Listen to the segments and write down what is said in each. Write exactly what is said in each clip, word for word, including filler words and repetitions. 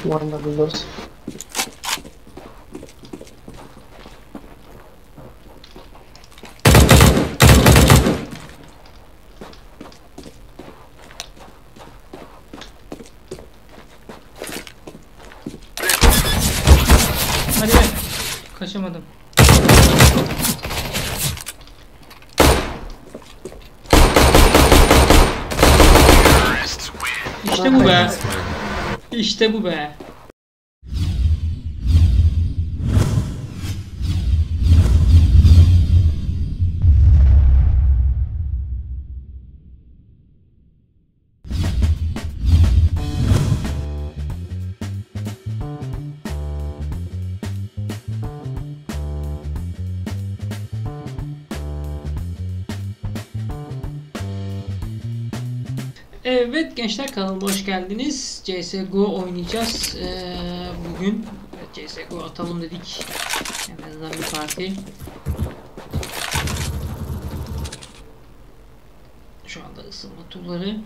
One double doors. Hadi be. Kaçamadım. İşte bu be. İşte bu be. Evet gençler, kanalıma hoş geldiniz. C S G O oynayacağız. Ee, bugün evet, C S G O atalım dedik. En azından bir parti. Şu anda ısınma turları.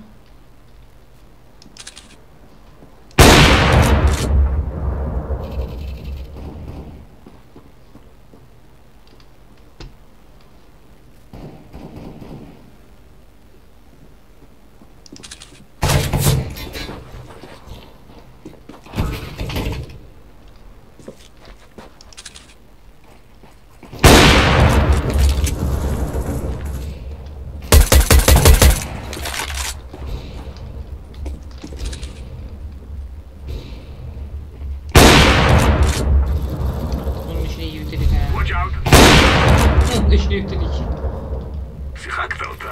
İşini yükledik. שיחקת אותה.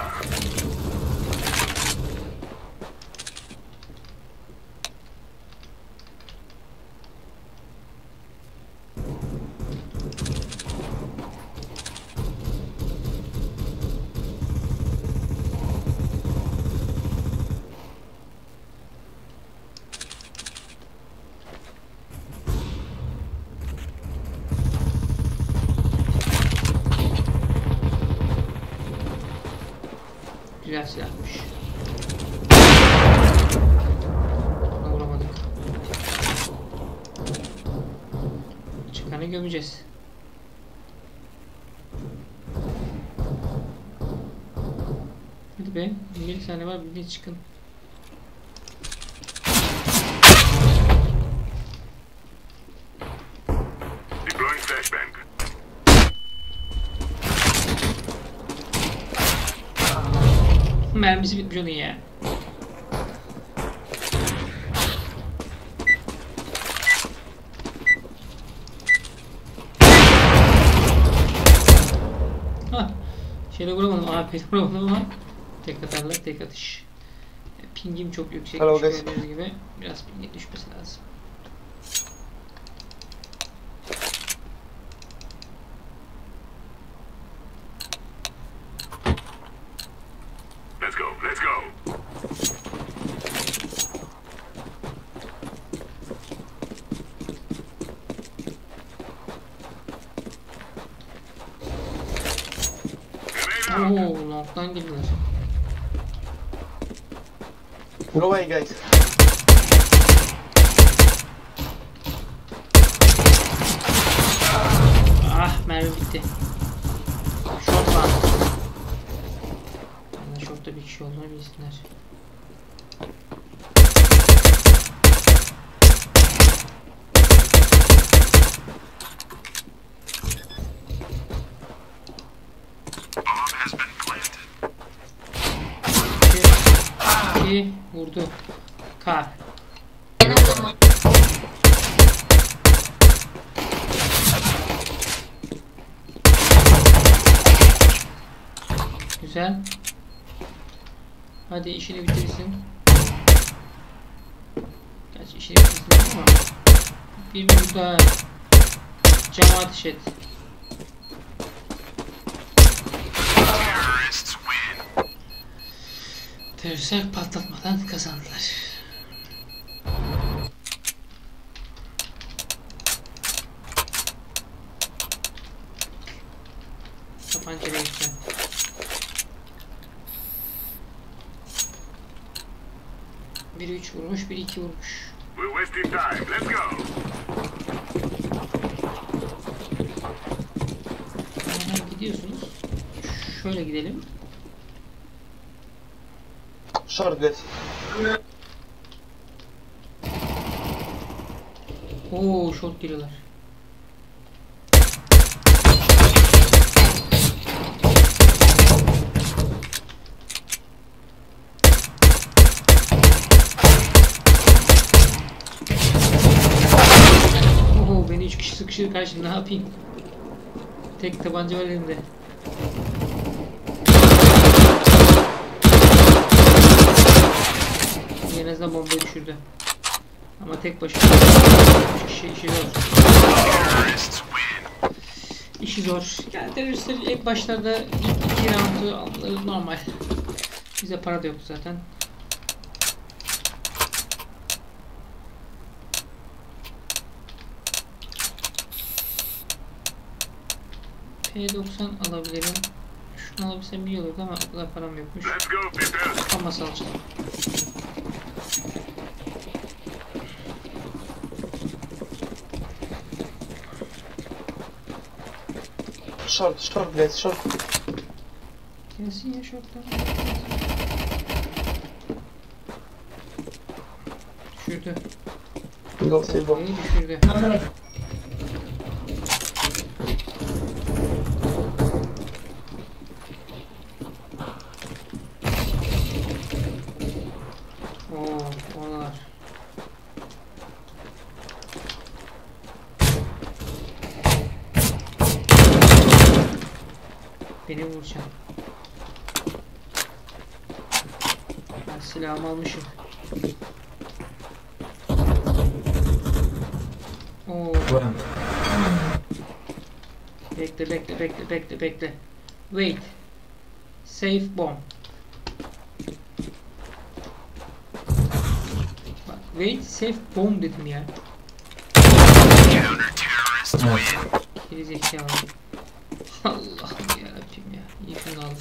Güzel silahmış. Buna vuramadık. Çıkanı gömeceğiz. Hadi be, bir tane var, bir çıkın. Deploying flashbang. Mermisi bitmiş onun ya. Hah. Şeyle vuramadım. A P'yle vuramadım ama tek atarla tek atış. Pingim çok yüksek. Gördüğünüz gibi biraz pingin düşmesi lazım. Let's go, let's go. Ooo, long'dan girdiler. Go away, guys. Ah, mermi bitti. Short var. Yani short'ta bir kişi olduğunu bilsinler. İki vurdu. Kar. Güzel. Hadi işini bitirsin. Gerçi işini bitirsin ama bir burada cama ateş et. Teröristler patlatmadan kazandılar. Tabancayla gideceğim. Biri üç vurmuş, biri iki vurmuş. We're Just in time. Let's go. Hemen gidiyorsunuz. Şöyle gidelim. Short guys. Oo, short geliyorlar. Oo, beni üç kişi sıkışır karşım, ne yapayım? Tek tabanca var elimde. En azından bombayı düşürdü. Ama tek başına üç kişi işi zor. İşi zor. Yani teröristler ilk başlarda ilk iki roundu almaları normal. Bize para da yoktu zaten. P doksan alabilirim. Şunu alabilsem iyi olurdu ama o kadar param yokmuş. Let's go, people. Ama salçalı. Short, short guys, short. Gelsin ya şortlar. Düşürdü. Go save bomb. İyi düşürdü. Oo, oralar. Beni vuracak. Ben silahımı almışım. Oo. Bekle bekle bekle bekle bekle. Wait. Safe bomb. Bak, wait safe bomb dedim ya. Geri zekalı. Allah'ım yarabbim ya. İyi şunu aldım.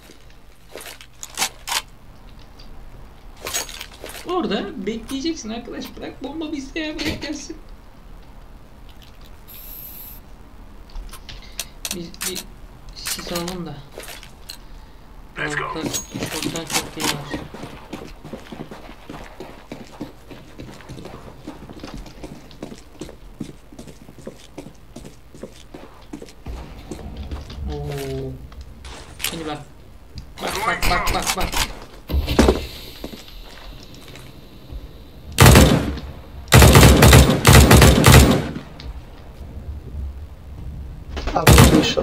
Orada bekleyeceksin arkadaş. Bırak bomba bizde ya, bırak gelsin. Biz bir sis alalım da. Let's go. Orada şorttan çok değil var. Oo. Şimdi bak. Bak bak bak bak bak. Abi bir short.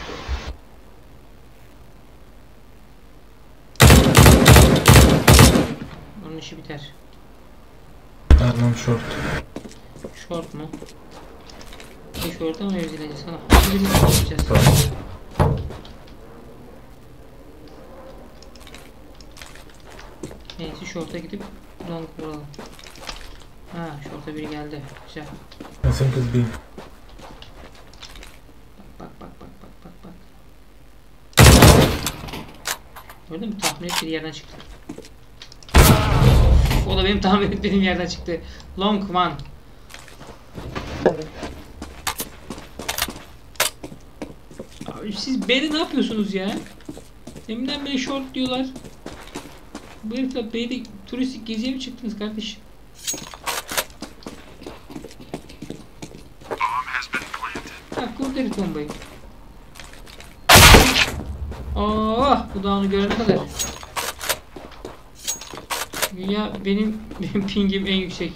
Onun işi biter. Tamam short. Short mu? Bir short'a mı mevzileceğiz? Sana birini yapacağız. Tamam. Neyse short'a gidip long vuralım. Ha, short'a biri geldi. Güzel. I think it's B. Bak bak bak bak bak bak bak. Gördün mü? Tahmin ettiği yerden çıktı. O da benim tahmin ettiğim yerden çıktı. Long one. Abi siz B'de ne yapıyorsunuz ya? Deminden beri short diyorlar. Bu herifler B'de turistik geziye mi çıktınız kardeşim? Ha, kurdu herif bombayı. Oh, bu dağını görene kadar. Ya benim benim pingim en yüksek.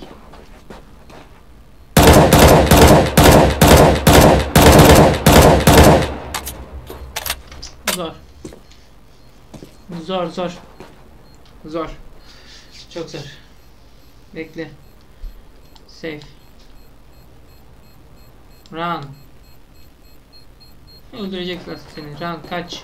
Zor. Zor zor. Zor. Çok zor. Bekle. Safe. Run. Öldürecekler seni. Run, kaç.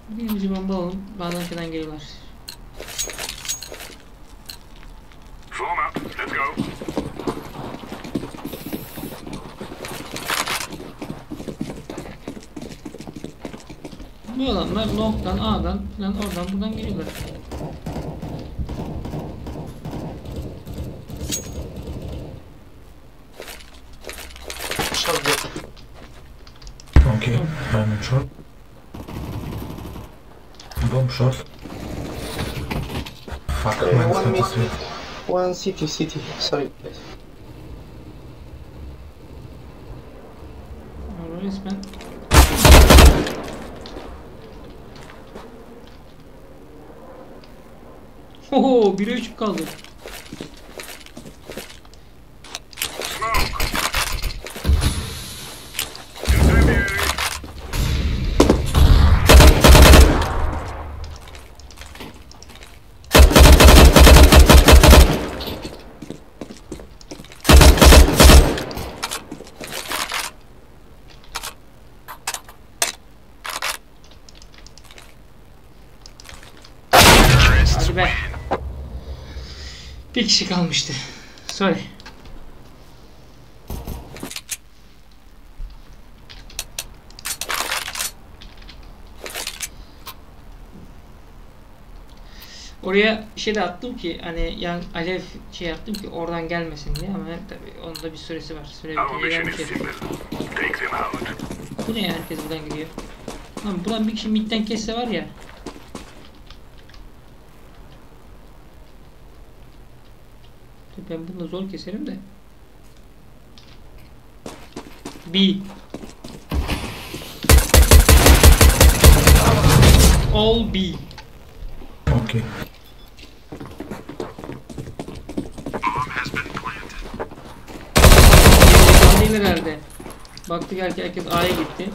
Birinci bomba alalım. Bana arkadan geliyorlar. Form up. Let's go. Bu adamlar long'dan, A'dan falan oradan buradan geliyorlar. Short gate. Okay, I'm in short. Bomb short. Fuck, Uh, mine's one mid, thirty-three. mid. One city, city. Sorry, guys. Orada resmen. Oho, bire üç kaldı. Smoke. Incendiary. Hadi be. Bir kişi kalmıştı. Sorry. Oraya şey de attım ki hani yan alev şey yaptım ki oradan gelmesin diye ama tabii onun da bir süresi var. Süre Our bitince mission is gelmiş herif. simple. Take them out. Bu ne ya, herkes buradan gidiyor. Lan buradan bir kişi midden kesse var ya. Ben bunu da zor keserim de. B. All B. Okay. Değil herhalde. Baktık herkes, herkes A'ya gitti.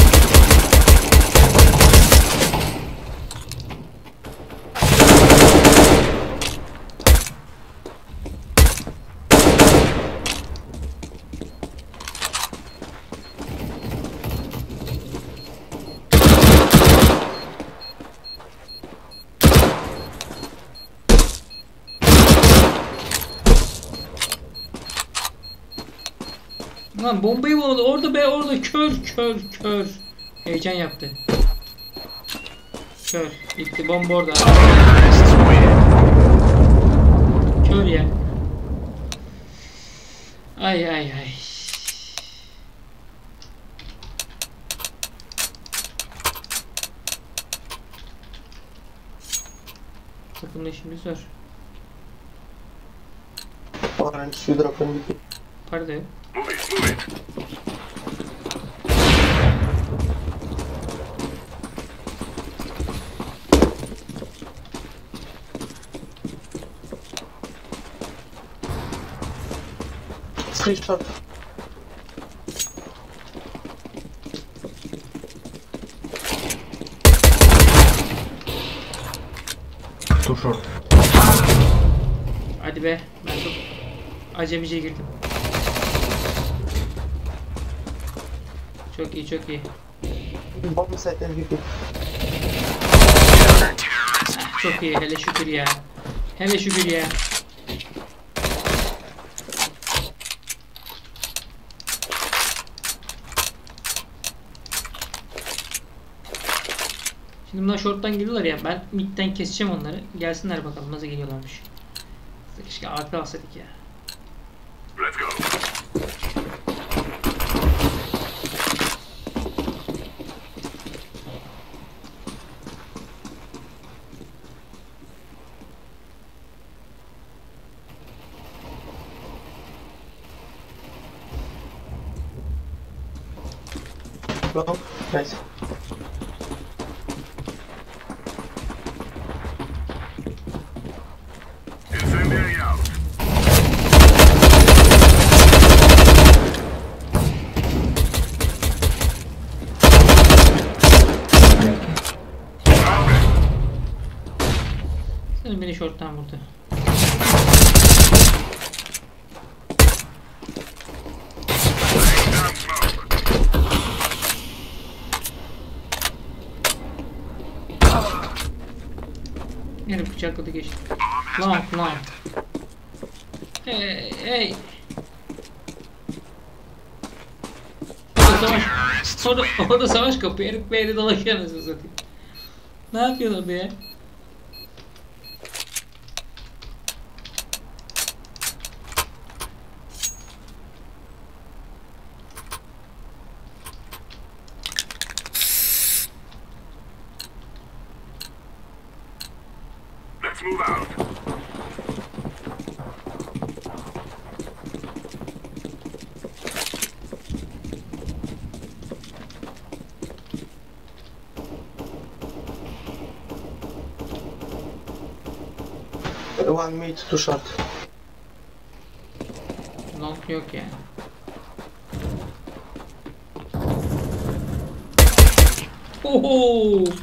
Lan bombayı vurdu. Orada be, orada kör kör kör. Heyecan yaptı. Kör. Gitti, bomba orada. Kör ya. Ay ay ay. Takımda işimiz var. Orange, you drop M V P. Pardon. Move it, move it. Three short. Too short. Hadi be. Ben çok acemice girdim. Çok iyi, çok iyi. Bomb site M V P. Ah, çok iyi, hele şükür ya. Hele şükür ya. Şimdi bunlar short'tan geliyorlar ya. Ben mid'den keseceğim onları. Gelsinler bakalım nasıl geliyorlarmış. Keşke A P alsaydık ya. Let's go. Long. Nice. Incendiary out. Sen beni short'tan vurdu. Laying down smoke. Herif bıçakladı geçti. Lan lan. Hey hey. Orada savaş. Orada, orada savaş kapıyor. Herif B'de dolaşıyor anasını satayım. Ne yapıyorlar be ya? Let's move out. One mid, two short. Long yok yani. Oho!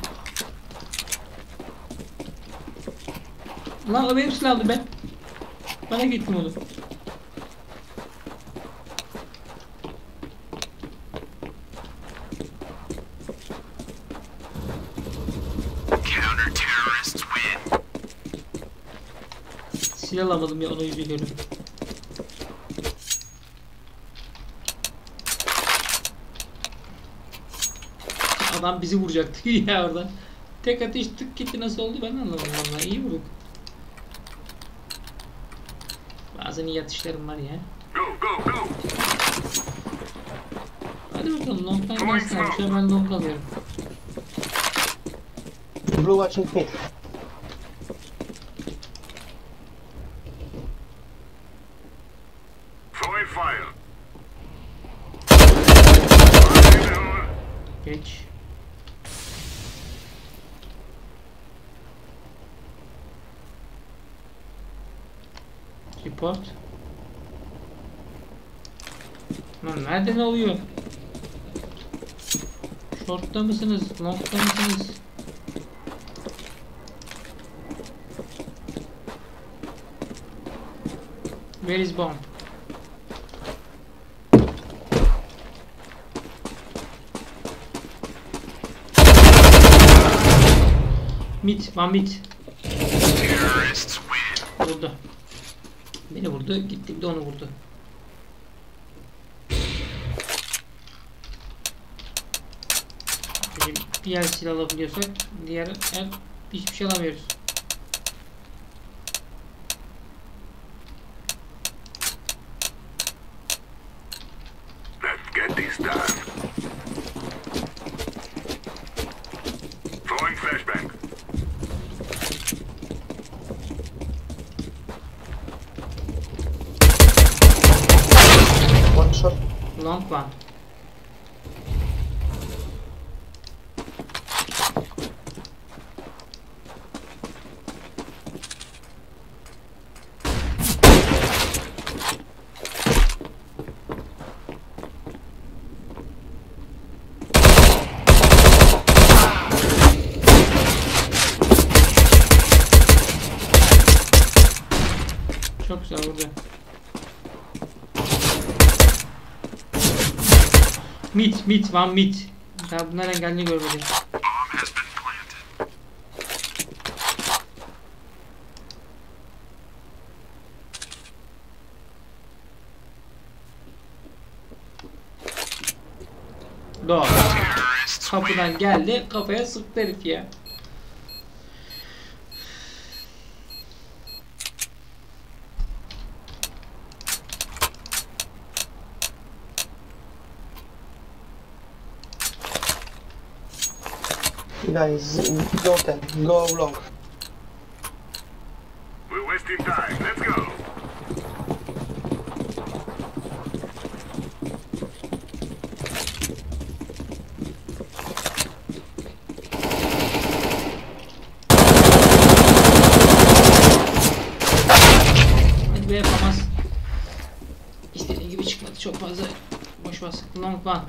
Lan o benim silahımdı be. Bana gittim onu. Counter terrorists win. Silah alamadım ya, onu üzülüyorum. Adam bizi vuracaktı ya oradan. Tek ateş tık gitti, nasıl oldu ben anlamadım vallahi, iyi vurduk. Bazen iyi atışlarım var ya. Go, go, go. Hadi bakalım, long'dan gelsin abi. Şöyle ben long alıyorum. Blue watching mid. Throwing fire. Geç. Report. Lan nerede ne oluyor? Short'ta mısınız? Long'ta mısınız? Where is bomb? Mid, one mid. Terrorists win. Vurdu. Beni vurdu, gitti bir de onu vurdu. Şimdi bir yer silah alabiliyorsak diğer el hiçbir şey alamıyoruz. Let's get this done. Throwing flashbang. One short. Long one. Çok güzel vurdu. Mid, mid, one mid. Ya bu nereden geldiğini görmedim. Bomb has been planted. Doğru. Terrorists win. Kapıdan geldi, kafaya sıktı herif ya. Guys, go ten. Go long. We're wasting time. Let's go. Hadi be, yapamaz. İstediği gibi çıkmadı, çok fazla boş bas. Long one.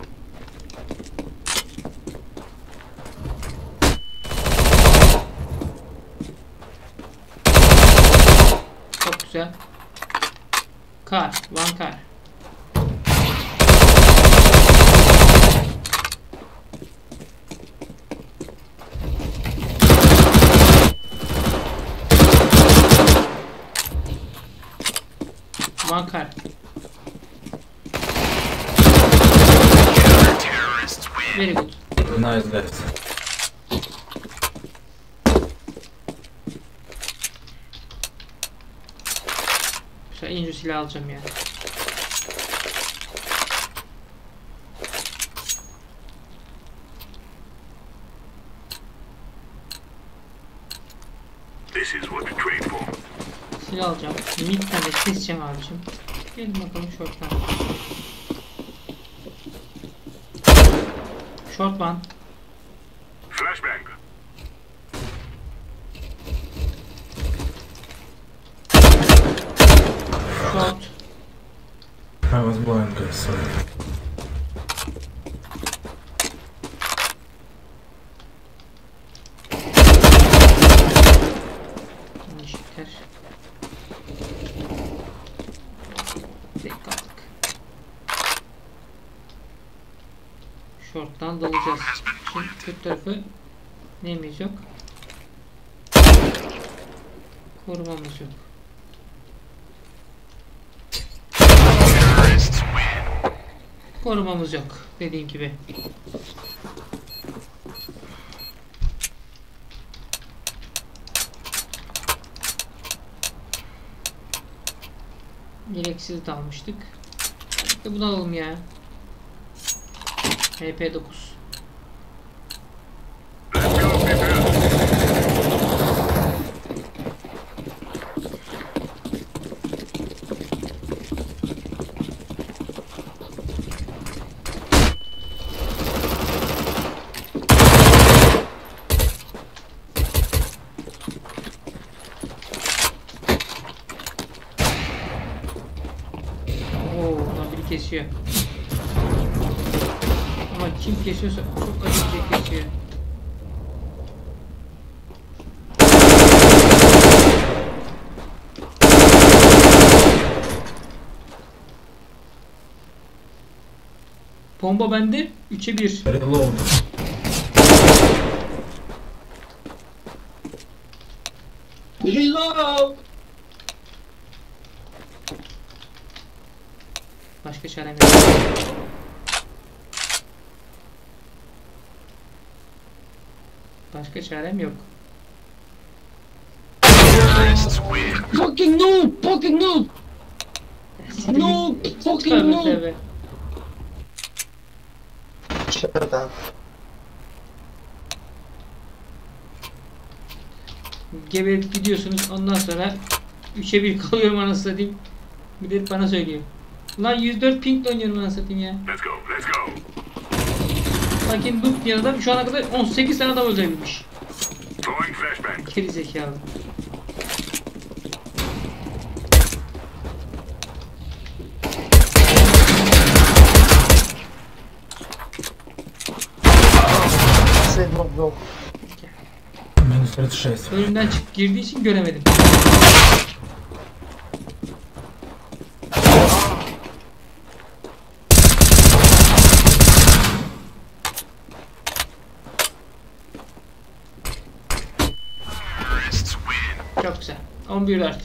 Çok güzel. Kar, one kar. One car. Very good. Nice guys. Mesela en ucuz silah alacağım ya. This is what we trained for. Silah alacağım. Mid'den de keseceğim abicim. Gelin bakalım short'tan. Short one. Flashbang. Short. I was blind guys, sorry. Eşitler. Tek kaldık. Short'tan dalacağız. Şimdi kötü tarafı neyimiz yok? Korumamız yok. Korumamız yok dediğim gibi. Gereksiz dalmıştık. İşte bunu alalım ya. H P dokuz. Let's go, people. Oo, lan biri kesiyor. Ama kim kesiyorsa çok acıklı kesiyor. Bomba bende. üçe bir. Reload. Reload! Başka çarem yok. Başka çarem yok. Fucking noob! Fucking noob! Noob! Fucking Tabii noob! tabii. Shut up. Geberip gidiyorsunuz, ondan sonra üçe bir kalıyorum anasını satayım. Bir de bana söylüyor. Lan yüz dört pingle oynuyorum anasını satayım ya. Let's go, let's go. Lakin bu diyen adam şu ana kadar on sekiz tane adam öldürebilmiş. Throwing flashbang. Geri zekalı. Save my bro. Minus тридцать шесть. Önümden çıkıp girdiği için göremedim. Çok güzel. on bir dört.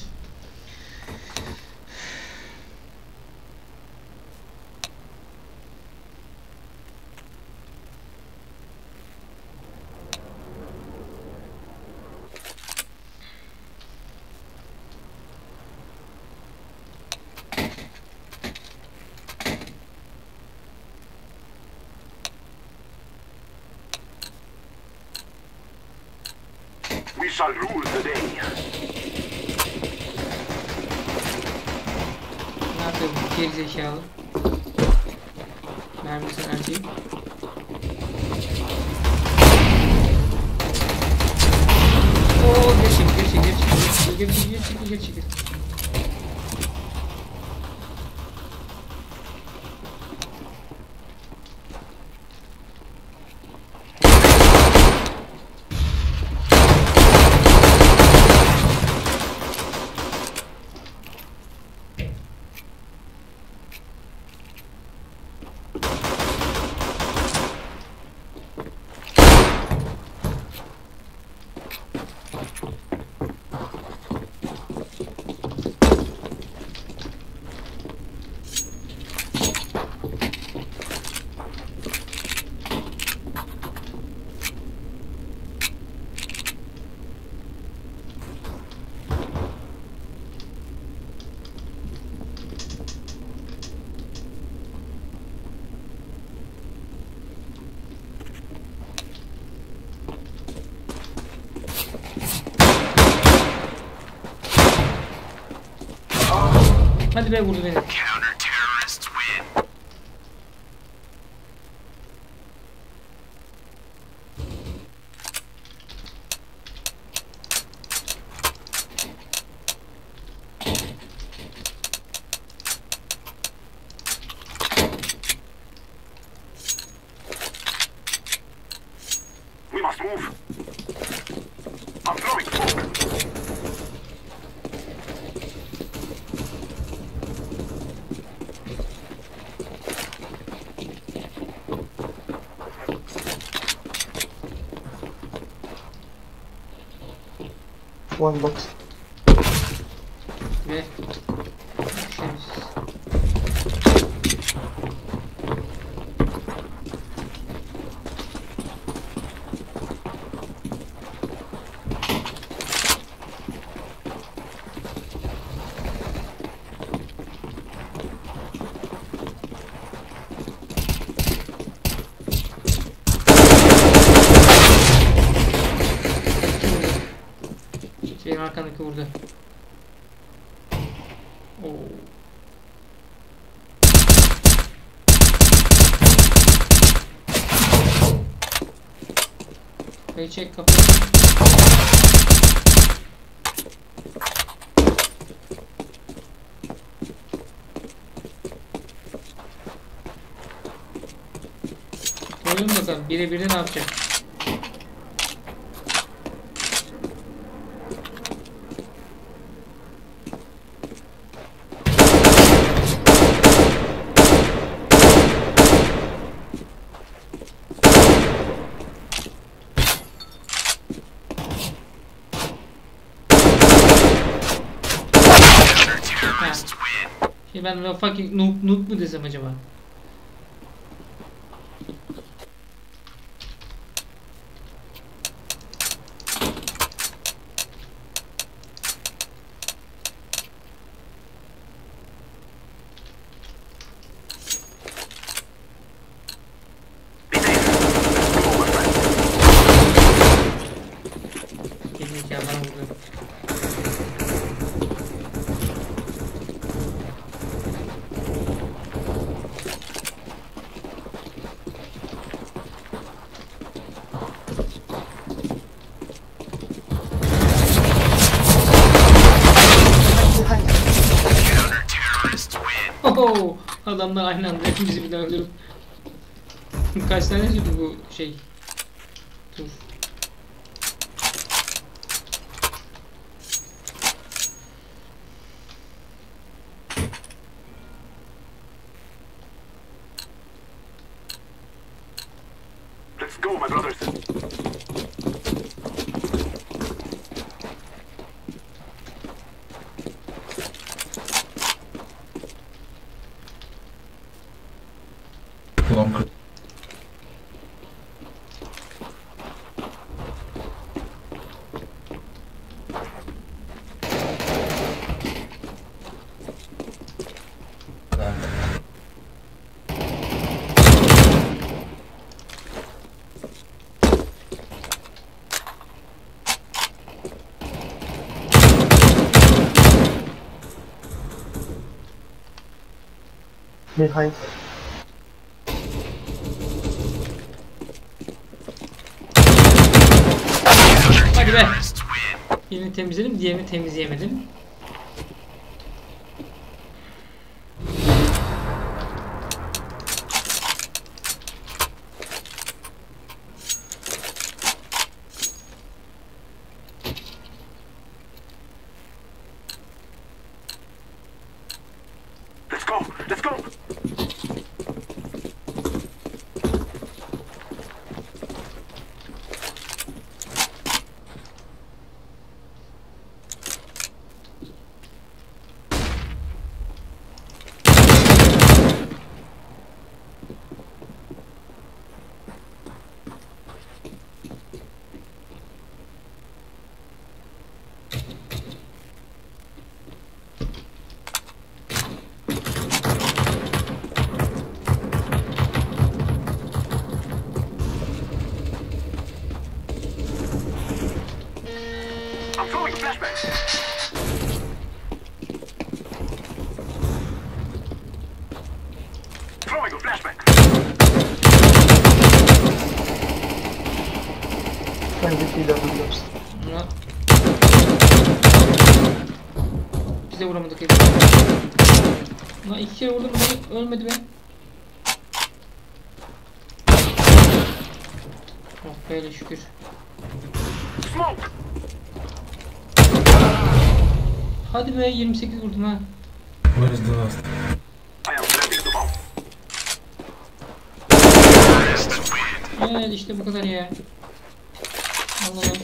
We shall rule the day. Ne yapıyor bu geri zekalı? Mermisini harcayayım. Oo, geri çekil, geri çekil, geri çekil, geri çekil, geri çekil, geri çekil. Hadi be, vurdu beni. We must move. I'm throwing smoke. One box. Ve temiz. Şeyin arkandaki vurdu. Oo. Kayı çek kapıyı. Görelim bakalım biri biri ne yapacak. Şey ben de fucking noob, noob mu desem acaba? Kesinlikle ya, bana vurdu. Oho! Adamlar aynı anda hepimizi birden öldürüp kaç tane sürdü bu şey? Dur. Let's go, my brothers. Long. Behind. Hadi be! Birini temizledim, diğerini temizleyemedim. Let's go. Let's go. I'm throwing a flashbang. windows. Ama biz de vuramadık herif. Lan iki kere vurdum beni, ölmedi be. Oh böyle şükür. Smoke! Hadi be yirmi sekiz vurdum ha. Where is the last? I am planting the bomb. Evet işte bu kadar ya. Allah'ım.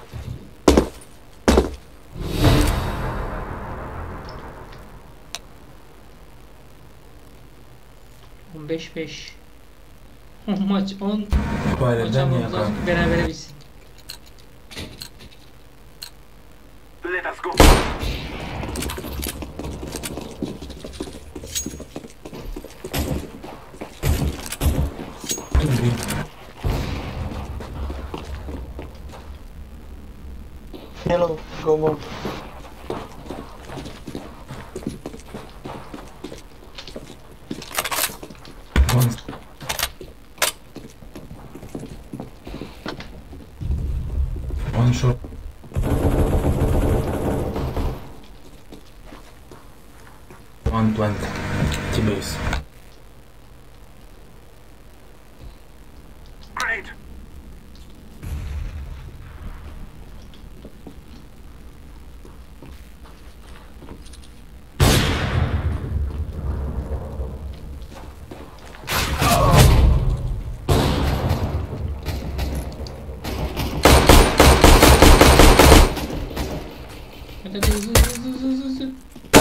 on beş beş. Maç on. Bari Maç ben almamız lazım yapalım. ki berabere bitsin. Let us go. Green. Yellow, go more. One. One shot. One plant. T-base. Grenade! Hadi hadi hızlı hızlı hızlı hızlı hızlı.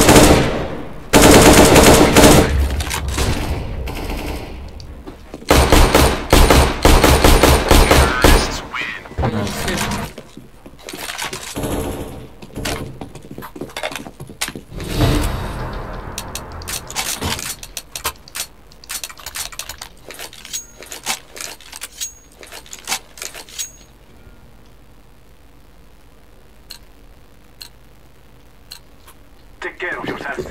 Nice. Take care of yourselves.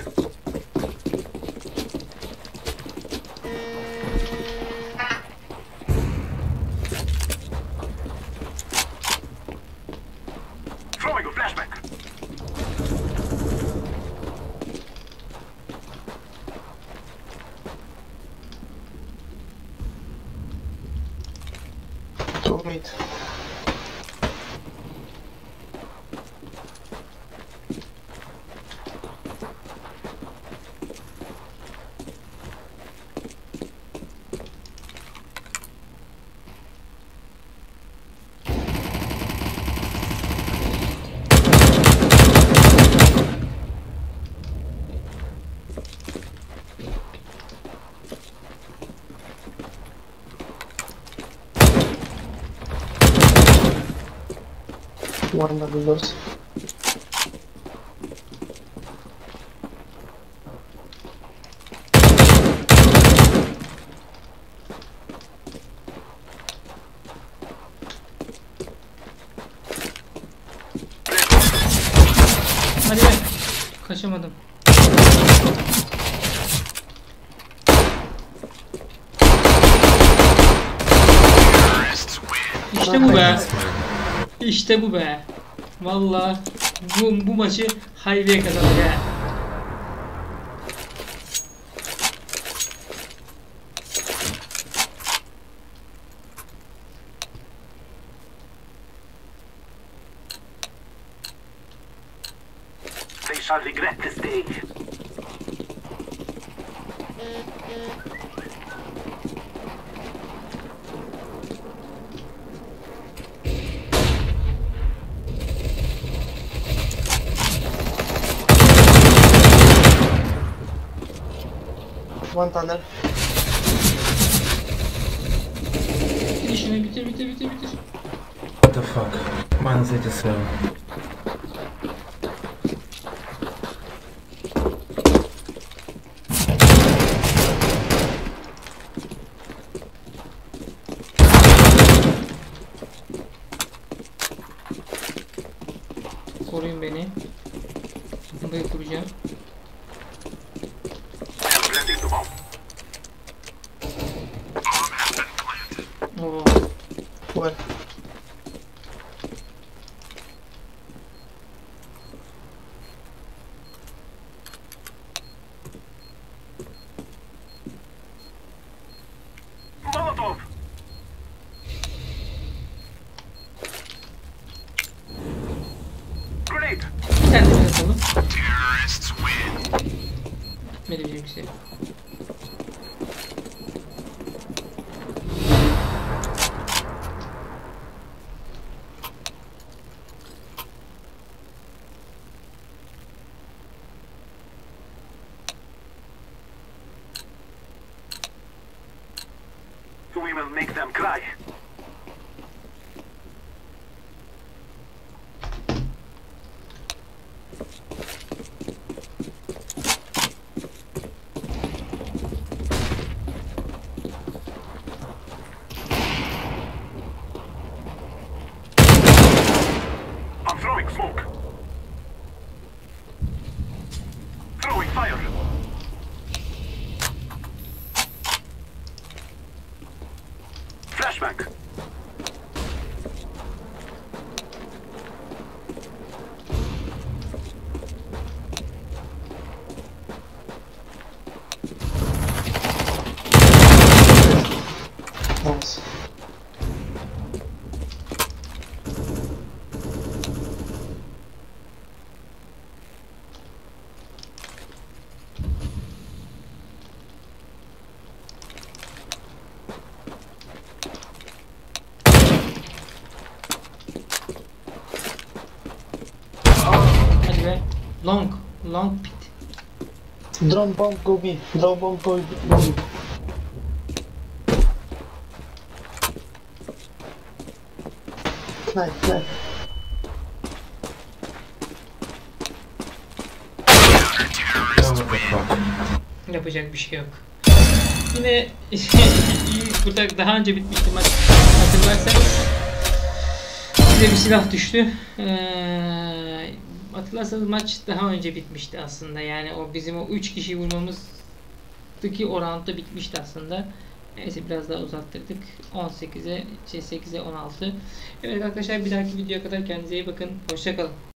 Throwing a flashback. Two mid. One double doors. Hadi be. Kaçamadım. İşte bu be. İşte bu be. Vallahi bu, bu maçı Hayriye kazandı ya. They shall regret this day. One tunnel. Bitir işini bitir bitir bitir bitir. What the fuck? Minus eighty-seven. Koruyun beni. Bombayı kuracağım. I am planting the bomb. Oo. Well, Kendimiz atalım. Gitmedi bir yüksek. We will make them cry. I'm throwing smoke. Throwing fire. Flashback. Nice. Hadi be. Long. Long pit. Drone bomb go B. Drone bomb go B. Knife, knife. Oh, what the fuck? Yapacak bir şey yok. Yine iyi burada daha önce bitmişti maç. Hatırlarsanız bize bir silah düştü. Ee, hatırlarsanız maç daha önce bitmişti aslında. Yani o bizim o üç kişi vurmamızdaki oranda bitmişti aslında. Neyse biraz daha uzattırdık. on sekize, sekize on altı. Evet arkadaşlar bir dahaki videoya kadar kendinize iyi bakın. Hoşça kalın.